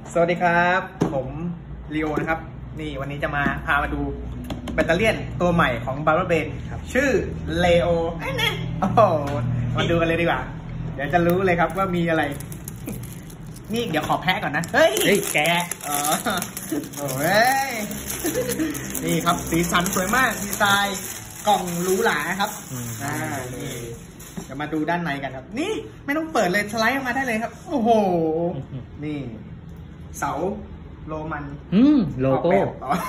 สวัสดีครับผมลีโอนะครับนี่วันนี้จะพามาดูแบตเตอรี่ตัวใหม่ของบาร์เบอร์เบนชื่อเลโอโอ้โหมาดูกันเลยดีกว่าเดี๋ยวจะรู้เลยครับว่ามีอะไรนี่เดี๋ยวขอแพ้ก่อนนะเฮ้ยแกะโอ้ยนี่ครับสีสันสวยมากดีไซน์กล่องหรูหราครับนี่จะมาดูด้านในกันครับนี่ไม่ต้องเปิดเลยสไลด์ออกมาได้เลยครับโอ้โหนี่เสาโรมันโลโก้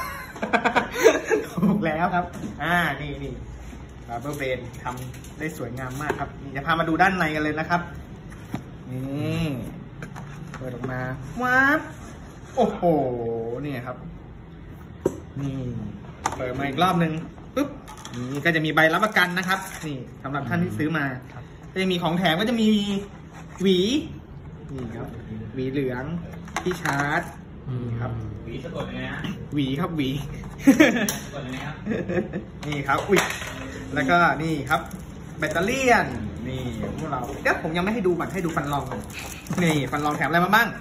ถูกแล้วครับนี่บาร์เบอร์เบนทำได้สวยงามมากครับนี่จะพามาดูด้านในกันเลยนะครับนี่เปิดออกมาว้าวโอ้โหนี่ครับนี่เปิดมาอีกรอบนึงปุ๊บนี่ก็จะมีใบรับประกันนะครับนี่สำหรับท่านที่ซื้อมาก็จะมีของแถมก็จะมีหวีนี่ครับหวีเหลืองที่ชาร์จนี่ครับหวีสะกดยังไงฮะหวีครับหวีสะกดยังไงครับนี่ครับอุ้ยแล้วก็นี่ครับแบตเตอรี่นี่พวกเราเดี๋ยวผมยังไม่ให้ดูก่อนให้ดูฟันรองก่อนนี่ฟันรองแถมอะไรมาบ้าง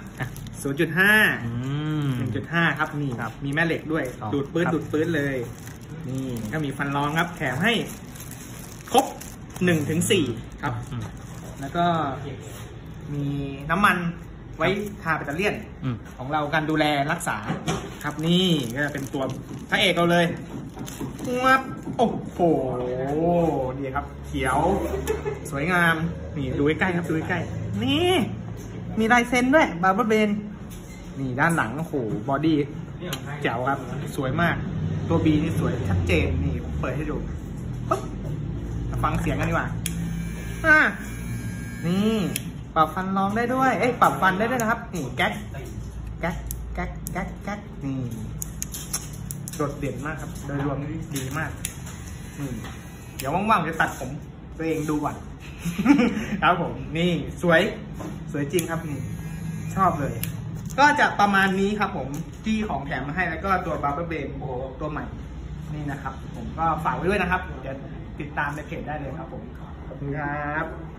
0.5 1.5 ครับนี่ครับมีแม่เหล็กด้วยดูดปื้นเลยนี่ก็มีฟันรองครับแถมให้ครบ 1-4 ครับแล้วก็มีน้ำมันไว้ทาแบตเตอรี่ของเราการดูแลรักษาครับนี่ก็จะเป็นตัวพระเอกเราเลยวับโอ้โหนี่ครับเขียวสวยงามนี่ดูใกล้ๆครับดูใกล้ๆนี่มีลายเซ็นด้วยบาร์เบอร์เบนนี่ด้านหลังโอ้โหบอดี้แจ๋วครับสวยมากตัวบีนี่สวยชัดเจนนี่ผมเปิดให้ดูปุ๊บฟังเสียงกันดีกว่านี่ปรับฟันรองได้ด้วยปรับฟันได้ด้วยนะครับนี่แก๊กนี่โดดเด่นมากครับโดยรวมดีมากเดี๋ยวว่างๆจะตัดผมตัวเองดูก่อนครับผมนี่สวยจริงครับนี่ชอบเลยก็จะประมาณนี้ครับผมที่ของแถมมาให้แล้วก็ตัวบาร์เบอร์เบนตัวใหม่นี่นะครับผมก็ฝากไว้ด้วยนะครับเดี๋ยวติดตามในเพจได้เลยครับผมขอบคุณครับ